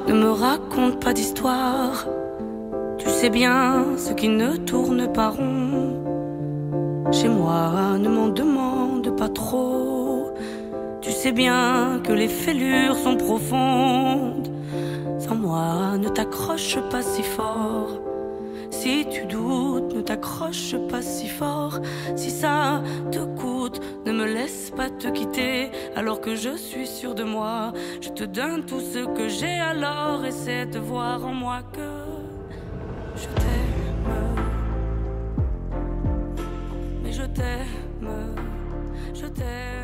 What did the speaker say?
Ne me raconte pas d'histoire. Tu sais bien ce qui ne tourne pas rond. Chez moi, ne m'en demande pas trop. Tu sais bien que les fêlures sont profondes. Sans moi, ne t'accroche pas si fort. Si tu doutes, ne t'accroche pas si fort. Si ça te coûte, ne me laisse pas te quitter. Alors que je suis sûre de moi, je te donne tout ce que j'ai. Alors essaie de voir en moi que je t'aime. Mais je t'aime, je t'aime.